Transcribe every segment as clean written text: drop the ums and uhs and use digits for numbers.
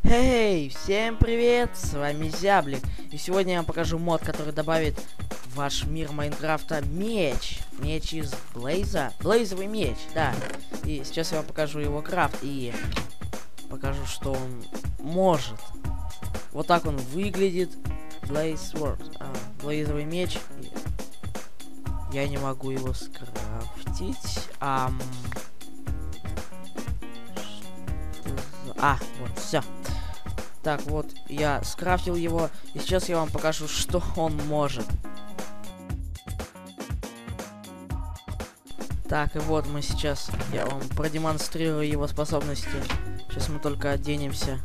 Эй, всем привет, с вами Зяблик. И сегодня я вам покажу мод, который добавит в ваш мир Майнкрафта меч. Меч из Блейза. Блейзовый меч, да. И сейчас я вам покажу его крафт и покажу, что он может. Вот так он выглядит. Blaze Sword. Блейзовый меч. Я не могу его скрафтить. Вот, все. Так, вот, я скрафтил его, и сейчас я вам покажу, что он может. Так, и вот мы сейчас, я вам продемонстрирую его способности. Сейчас мы только оденемся.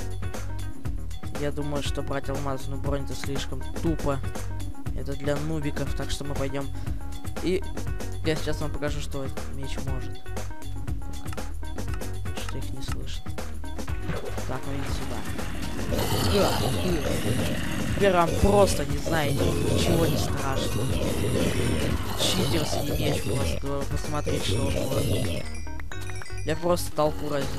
Я думаю, что брать алмазную бронь это слишком тупо. Это для нубиков, так что мы пойдем. И я сейчас вам покажу, что этот меч может. Что их не слышно. Так, ну иди сюда. Теперь вам просто, не знаете, ничего не страшно. Читерский меч, просто посмотреть, что он может. Я просто толпу разнес.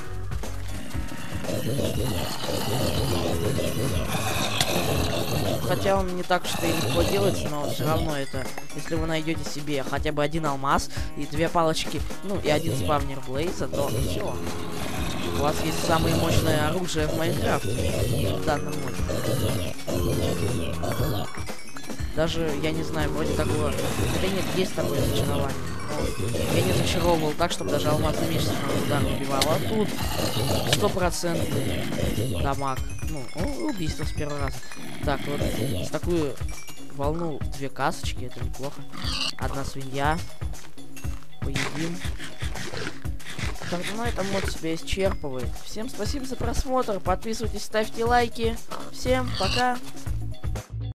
Хотя он не так что и легко делается, но все равно это, если вы найдете себе хотя бы один алмаз и две палочки, ну и один спавнер Блейза, то все. У вас есть самое мощное оружие в Майнкрафте в данном моде. Даже, я не знаю, вроде такого... Хотя нет, есть такое зачарование. Но я не зачаровывал так, чтобы даже алмазный меч с удар убивал. А тут 100% дамаг. Ну, убийство с первого раза. Так, вот с такую волну две касочки, это неплохо. Одна свинья. Поедим. Так, ну это мод себя исчерпывает. Всем спасибо за просмотр. Подписывайтесь, ставьте лайки. Всем пока.